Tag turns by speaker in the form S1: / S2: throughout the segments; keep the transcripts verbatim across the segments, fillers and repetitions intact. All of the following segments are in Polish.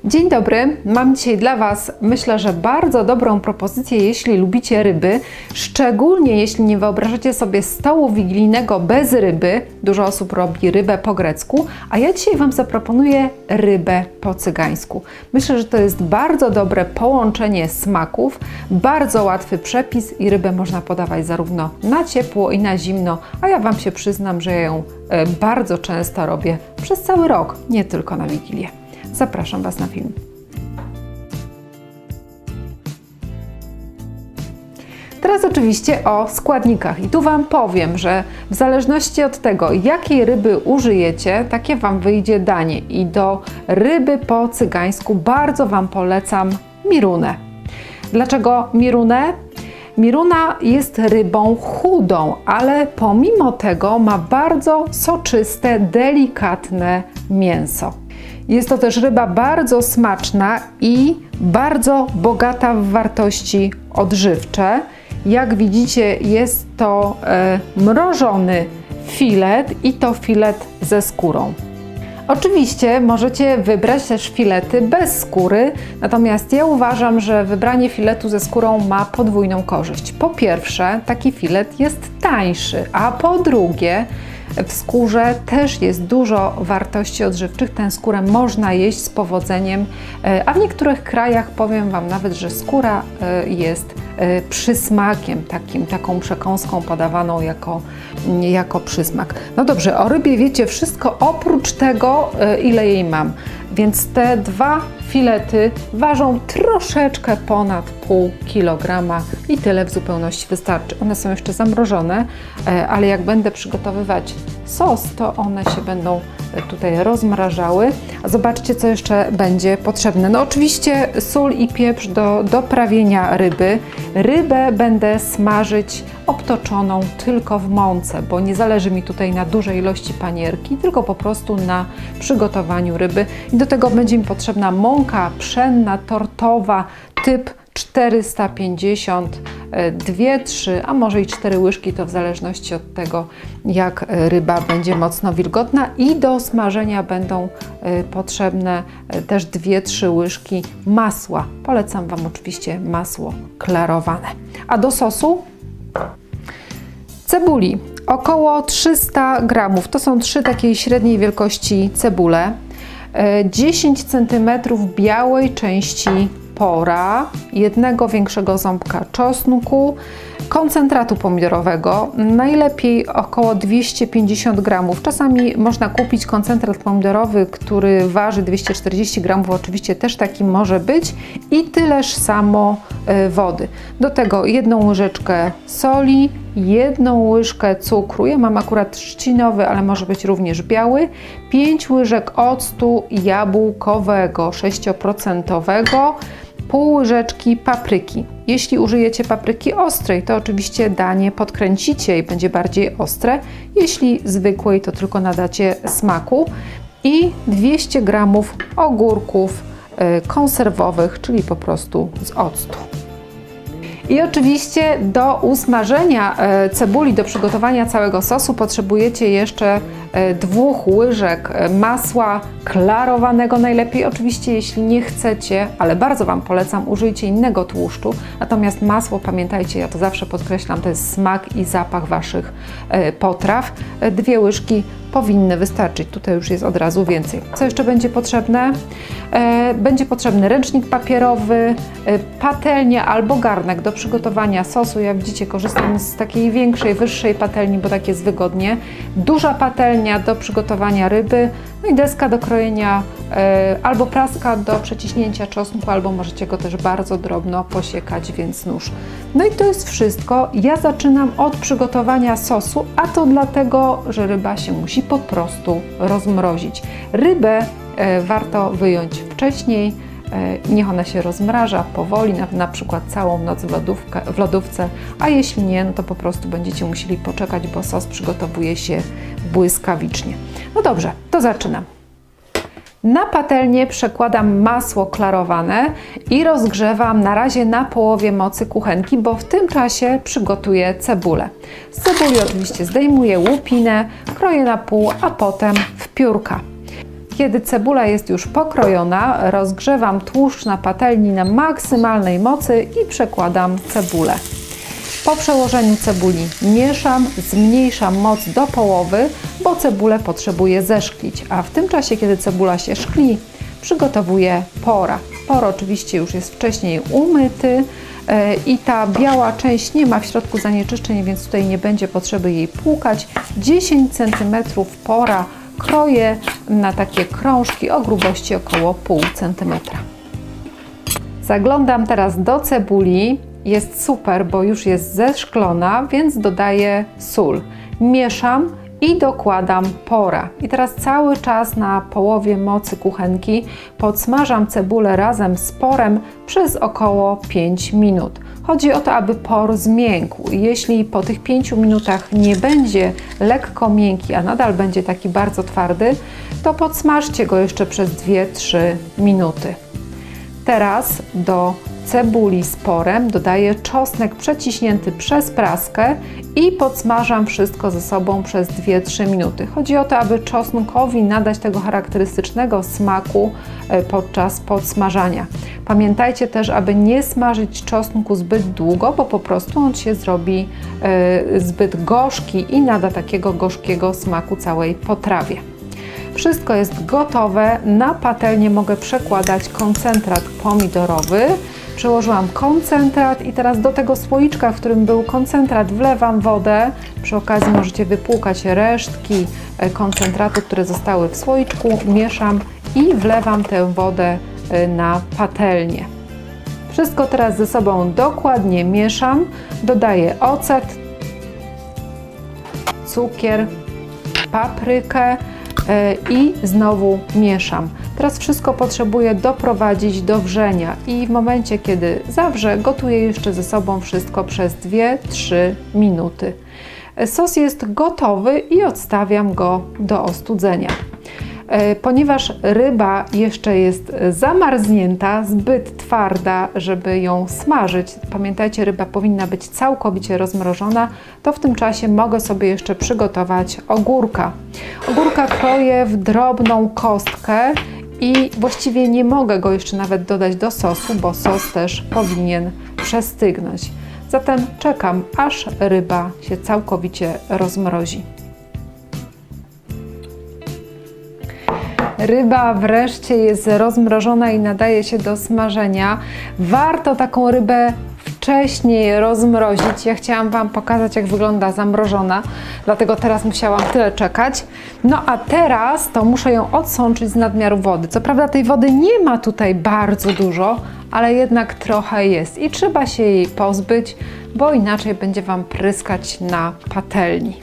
S1: Dzień dobry, mam dzisiaj dla Was, myślę, że bardzo dobrą propozycję, jeśli lubicie ryby, szczególnie jeśli nie wyobrażacie sobie stołu wigilijnego bez ryby. Dużo osób robi rybę po grecku, a ja dzisiaj Wam zaproponuję rybę po cygańsku. Myślę, że to jest bardzo dobre połączenie smaków, bardzo łatwy przepis i rybę można podawać zarówno na ciepło i na zimno, a ja Wam się przyznam, że ja ją bardzo często robię przez cały rok, nie tylko na Wigilię. Zapraszam Was na film. Teraz oczywiście o składnikach i tu Wam powiem, że w zależności od tego, jakiej ryby użyjecie, takie Wam wyjdzie danie i do ryby po cygańsku bardzo Wam polecam mirunę. Dlaczego mirunę? Miruna jest rybą chudą, ale pomimo tego ma bardzo soczyste, delikatne mięso. Jest to też ryba bardzo smaczna i bardzo bogata w wartości odżywcze. Jak widzicie, jest to e, mrożony filet i to filet ze skórą. Oczywiście możecie wybrać też filety bez skóry, natomiast ja uważam, że wybranie filetu ze skórą ma podwójną korzyść. Po pierwsze, taki filet jest tańszy, a po drugie, w skórze też jest dużo wartości odżywczych. Tę skórę można jeść z powodzeniem, a w niektórych krajach powiem Wam nawet, że skóra jest przysmakiem, takim, taką przekąską podawaną jako, jako przysmak. No dobrze, o rybie wiecie wszystko oprócz tego, ile jej mam. Więc te dwa filety ważą troszeczkę ponad pół kilograma i tyle w zupełności wystarczy. One są jeszcze zamrożone, ale jak będę przygotowywać sos, to one się będą tutaj rozmrażały. A zobaczcie, co jeszcze będzie potrzebne. No oczywiście sól i pieprz do doprawienia ryby. Rybę będę smażyć obtoczoną tylko w mące, bo nie zależy mi tutaj na dużej ilości panierki, tylko po prostu na przygotowaniu ryby. I do tego będzie mi potrzebna mąka pszenna, tortowa, typ czterysta pięćdziesiąt, dwie, trzy, a może i cztery łyżki, to w zależności od tego, jak ryba będzie mocno wilgotna. I do smażenia będą potrzebne też dwie, trzy łyżki masła. Polecam Wam oczywiście masło klarowane. A do sosu cebuli około trzysta gramów. To są trzy takiej średniej wielkości cebule. dziesięć centymetrów białej części pora, jednego większego ząbka czosnku, koncentratu pomidorowego, najlepiej około dwieście pięćdziesiąt gramów. Czasami można kupić koncentrat pomidorowy, który waży dwieście czterdzieści gramów, oczywiście też taki może być, i tyleż samo wody. Do tego jedną łyżeczkę soli, jedną łyżkę cukru, ja mam akurat trzcinowy, ale może być również biały, pięć łyżek octu jabłkowego sześć procent, pół łyżeczki papryki. Jeśli użyjecie papryki ostrej, to oczywiście danie podkręcicie i będzie bardziej ostre. Jeśli zwykłej, to tylko nadacie smaku. I dwieście gramów ogórków konserwowych, czyli po prostu z octu. I oczywiście do usmażenia cebuli, do przygotowania całego sosu potrzebujecie jeszcze dwóch łyżek masła klarowanego najlepiej. Oczywiście jeśli nie chcecie, ale bardzo Wam polecam, użyjcie innego tłuszczu. Natomiast masło, pamiętajcie, ja to zawsze podkreślam, to jest smak i zapach Waszych potraw. Dwie łyżki powinny wystarczyć. Tutaj już jest od razu więcej. Co jeszcze będzie potrzebne? Będzie potrzebny ręcznik papierowy, patelnia albo garnek do przygotowania sosu. Jak widzicie, korzystam z takiej większej, wyższej patelni, bo tak jest wygodnie. Duża patelnia do przygotowania ryby, no i deska do krojenia albo praska do przeciśnięcia czosnku, albo możecie go też bardzo drobno posiekać, więc nóż. No i to jest wszystko. Ja zaczynam od przygotowania sosu, a to dlatego, że ryba się musi po prostu rozmrozić. Rybę warto wyjąć wcześniej, niech ona się rozmraża powoli, na, na przykład całą noc w, lodówkę, w lodówce, a jeśli nie, no to po prostu będziecie musieli poczekać, bo sos przygotowuje się błyskawicznie. No dobrze, to zaczynam. Na patelnię przekładam masło klarowane i rozgrzewam na razie na połowie mocy kuchenki, bo w tym czasie przygotuję cebulę. Z cebuli oczywiście zdejmuję łupinę, kroję na pół, a potem w piórka. Kiedy cebula jest już pokrojona, rozgrzewam tłuszcz na patelni na maksymalnej mocy i przekładam cebulę. Po przełożeniu cebuli mieszam, zmniejszam moc do połowy, bo cebulę potrzebuję zeszklić, a w tym czasie, kiedy cebula się szkli, przygotowuję pora. Por oczywiście już jest wcześniej umyty i ta biała część nie ma w środku zanieczyszczeń, więc tutaj nie będzie potrzeby jej płukać. dziesięć centymetrów pora kroję na takie krążki o grubości około pół centymetra. Zaglądam teraz do cebuli. Jest super, bo już jest zeszklona, więc dodaję sól. Mieszam i dokładam pora. I teraz cały czas na połowie mocy kuchenki podsmażam cebulę razem z porem przez około pięć minut. Chodzi o to, aby por zmiękł. Jeśli po tych pięciu minutach nie będzie lekko miękki, a nadal będzie taki bardzo twardy, to podsmażcie go jeszcze przez dwie trzy minuty. Teraz do cebuli z porem dodaję czosnek przeciśnięty przez praskę i podsmażam wszystko ze sobą przez dwie trzy minuty. Chodzi o to, aby czosnkowi nadać tego charakterystycznego smaku podczas podsmażania. Pamiętajcie też, aby nie smażyć czosnku zbyt długo, bo po prostu on się zrobi zbyt gorzki i nada takiego gorzkiego smaku całej potrawie. Wszystko jest gotowe. Na patelnię mogę przekładać koncentrat pomidorowy. Przełożyłam koncentrat i teraz do tego słoiczka, w którym był koncentrat, wlewam wodę. Przy okazji możecie wypłukać resztki koncentratu, które zostały w słoiczku. Mieszam i wlewam tę wodę na patelnię. Wszystko teraz ze sobą dokładnie mieszam. Dodaję ocet, cukier, paprykę i znowu mieszam. Teraz wszystko potrzebuję doprowadzić do wrzenia i w momencie, kiedy zawrze, gotuję jeszcze ze sobą wszystko przez dwie trzy minuty. Sos jest gotowy i odstawiam go do ostudzenia. Ponieważ ryba jeszcze jest zamarznięta, zbyt twarda, żeby ją smażyć, pamiętajcie, ryba powinna być całkowicie rozmrożona, to w tym czasie mogę sobie jeszcze przygotować ogórka. Ogórka kroję w drobną kostkę i właściwie nie mogę go jeszcze nawet dodać do sosu, bo sos też powinien przestygnąć. Zatem czekam, aż ryba się całkowicie rozmrozi. Ryba wreszcie jest rozmrożona i nadaje się do smażenia. Warto taką rybę wcześniej rozmrozić. Ja chciałam Wam pokazać, jak wygląda zamrożona, dlatego teraz musiałam tyle czekać. No a teraz to muszę ją odsączyć z nadmiaru wody. Co prawda tej wody nie ma tutaj bardzo dużo, ale jednak trochę jest i trzeba się jej pozbyć, bo inaczej będzie Wam pryskać na patelni.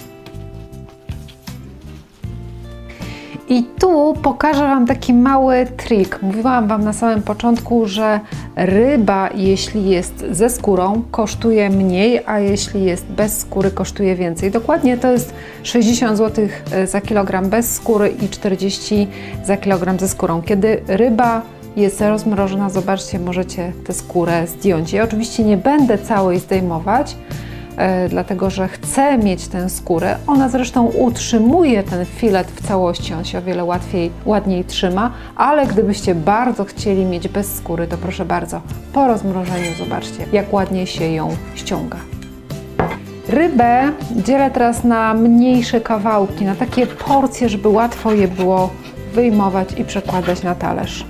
S1: I tu pokażę Wam taki mały trik. Mówiłam Wam na samym początku, że ryba, jeśli jest ze skórą, kosztuje mniej, a jeśli jest bez skóry, kosztuje więcej. Dokładnie to jest sześćdziesiąt złotych za kilogram bez skóry i czterdzieści za kilogram ze skórą. Kiedy ryba jest rozmrożona, zobaczcie, możecie tę skórę zdjąć. Ja oczywiście nie będę całej zdejmować, dlatego że chcę mieć tę skórę. Ona zresztą utrzymuje ten filet w całości, on się o wiele łatwiej, ładniej trzyma, ale gdybyście bardzo chcieli mieć bez skóry, to proszę bardzo, po rozmrożeniu zobaczcie, jak ładnie się ją ściąga. Rybę dzielę teraz na mniejsze kawałki, na takie porcje, żeby łatwo je było wyjmować i przekładać na talerz.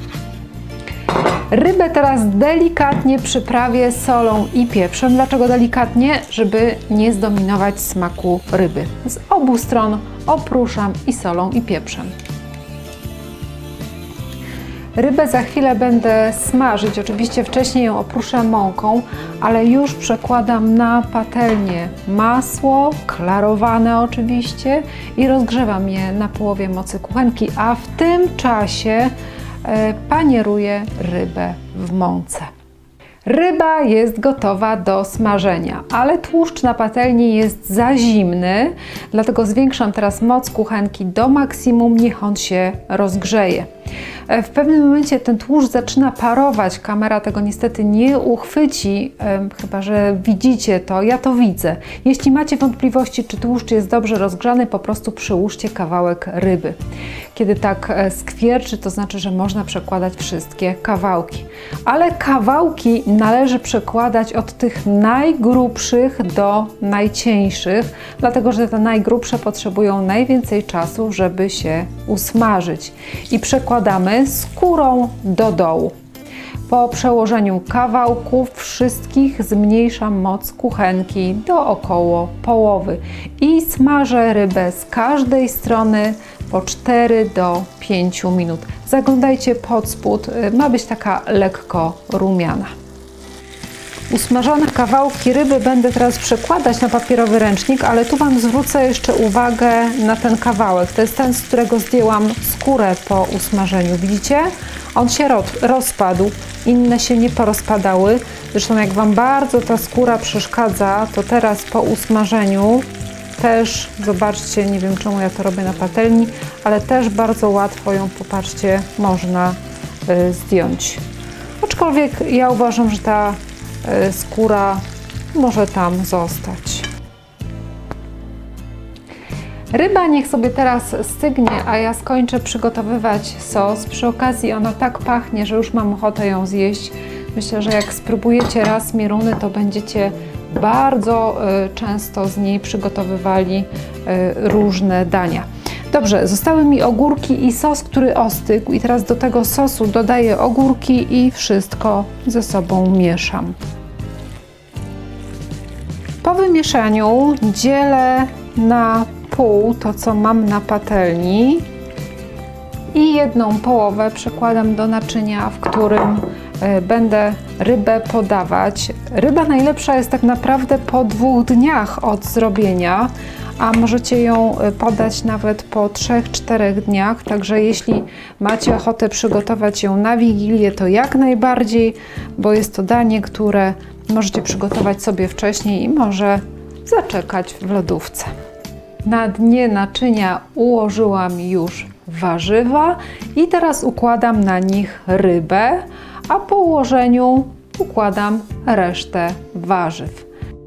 S1: Rybę teraz delikatnie przyprawię solą i pieprzem. Dlaczego delikatnie? Żeby nie zdominować smaku ryby. Z obu stron opruszam i solą i pieprzem. Rybę za chwilę będę smażyć. Oczywiście wcześniej ją opruszę mąką, ale już przekładam na patelnię masło, klarowane oczywiście, i rozgrzewam je na połowie mocy kuchenki, a w tym czasie panieruję rybę w mące. Ryba jest gotowa do smażenia, ale tłuszcz na patelni jest za zimny, dlatego zwiększam teraz moc kuchenki do maksimum, niech on się rozgrzeje. W pewnym momencie ten tłuszcz zaczyna parować. Kamera tego niestety nie uchwyci, chyba że widzicie to. Ja to widzę. Jeśli macie wątpliwości, czy tłuszcz jest dobrze rozgrzany, po prostu przyłóżcie kawałek ryby. Kiedy tak skwierczy, to znaczy, że można przekładać wszystkie kawałki. Ale kawałki należy przekładać od tych najgrubszych do najcieńszych, dlatego że te najgrubsze potrzebują najwięcej czasu, żeby się usmażyć. I przekładamy skórą do dołu. Po przełożeniu kawałków wszystkich zmniejszam moc kuchenki do około połowy i smażę rybę z każdej strony po cztery do pięciu minut. Zaglądajcie pod spód, ma być taka lekko rumiana. Usmażone kawałki ryby będę teraz przekładać na papierowy ręcznik, ale tu Wam zwrócę jeszcze uwagę na ten kawałek. To jest ten, z którego zdjęłam skórę po usmażeniu. Widzicie? On się rozpadł, inne się nie porozpadały. Zresztą jak Wam bardzo ta skóra przeszkadza, to teraz po usmażeniu też, zobaczcie, nie wiem czemu ja to robię na patelni, ale też bardzo łatwo ją, popatrzcie, można y, zdjąć. Aczkolwiek ja uważam, że ta y, skóra może tam zostać. Ryba niech sobie teraz stygnie, a ja skończę przygotowywać sos. Przy okazji ona tak pachnie, że już mam ochotę ją zjeść. Myślę, że jak spróbujecie raz mieruny, to będziecie bardzo y, często z niej przygotowywali y, różne dania. Dobrze, zostały mi ogórki i sos, który ostygł, i teraz do tego sosu dodaję ogórki i wszystko ze sobą mieszam. Po wymieszaniu dzielę na pół to, co mam na patelni, i jedną połowę przekładam do naczynia, w którym będę rybę podawać. Ryba najlepsza jest tak naprawdę po dwóch dniach od zrobienia, a możecie ją podać nawet po trzech, czterech dniach, także jeśli macie ochotę przygotować ją na Wigilię, to jak najbardziej, bo jest to danie, które możecie przygotować sobie wcześniej i może zaczekać w lodówce. Na dnie naczynia ułożyłam już warzywa i teraz układam na nich rybę, a po ułożeniu układam resztę warzyw.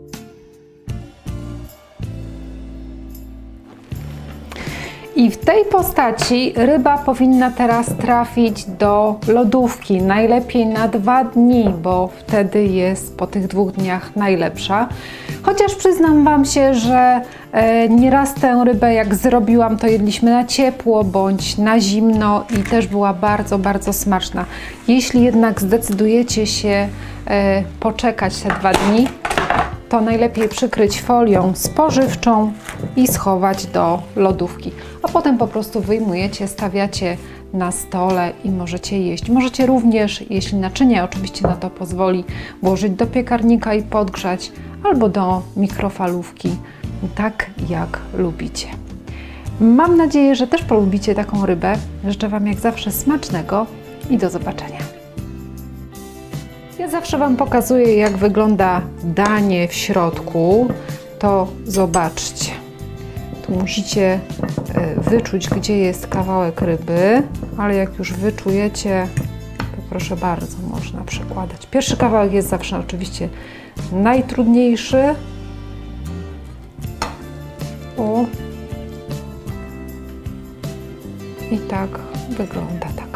S1: I w tej postaci ryba powinna teraz trafić do lodówki, najlepiej na dwa dni, bo wtedy jest po tych dwóch dniach najlepsza. Chociaż przyznam Wam się, że e, nieraz tę rybę jak zrobiłam, to jedliśmy na ciepło bądź na zimno i też była bardzo, bardzo smaczna. Jeśli jednak zdecydujecie się e, poczekać te dwa dni, to najlepiej przykryć folią spożywczą i schować do lodówki. A potem po prostu wyjmujecie, stawiacie na stole i możecie jeść. Możecie również, jeśli naczynie oczywiście na to pozwoli, włożyć do piekarnika i podgrzać, albo do mikrofalówki, tak jak lubicie. Mam nadzieję, że też polubicie taką rybę. Życzę Wam jak zawsze smacznego i do zobaczenia. Ja zawsze Wam pokazuję, jak wygląda danie w środku. To zobaczcie. Tu musicie wyczuć, gdzie jest kawałek ryby, ale jak już wyczujecie, to proszę bardzo, można przekładać. Pierwszy kawałek jest zawsze oczywiście najtrudniejszy. O. I tak wygląda tak.